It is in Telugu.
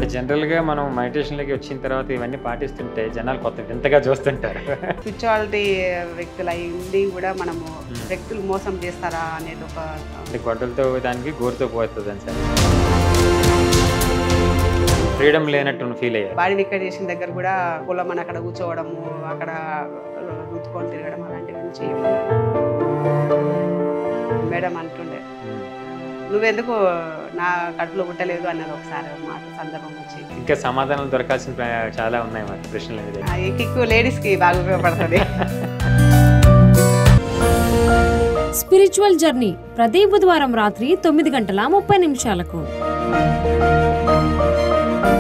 జనరల్‌గా మనం మెడిటేషన్‌లోకి వచ్చిన తర్వాత ఇవన్నీ పాటిస్తుంటే జనాలు కొత్త వింతగా చూస్తుంటారు. స్పిరిచువాలిటీ వ్యక్తులు అయ్యింది కూడా మనము వ్యక్తులు మోసం చేస్తారా అనేది ఒక అంటే గొడ్డలతో దానికి గోరుతో పోతుందని సార్. ఫ్రీడమ్ లేనట్టు ఫీల్ అయ్యారు. బాడీ రికగ్నిషన్ దగ్గర కూడా పొలమని అక్కడ కూర్చోవడము, అక్కడ రుద్దుకొని తిరగడం అలాంటివి చేయము. మేడం అంటుండే, నువ్వెందుకు నా కడుపులో పుట్టలేదు అన్నది ఒకసారి మాట సందర్భం వచ్చి. ఇంకా సమాధానాలు దొరకాల్సిన చాలా ఉన్నాయి మరి ప్రశ్నలు అనేది. ఈ కిక్కు లేడీస్కి బాగా ఉపయోగపడుతుంది. స్పిరిచువల్ జర్నీ ప్రతి బుధవారం రాత్రి 9:30 గంటలకు.